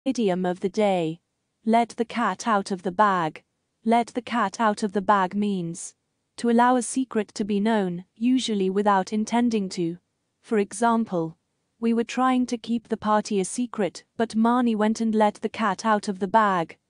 Idiom of the day. Let the cat out of the bag. Let the cat out of the bag means to allow a secret to be known, usually without intending to. For example, we were trying to keep the party a secret, but Marnie went and let the cat out of the bag.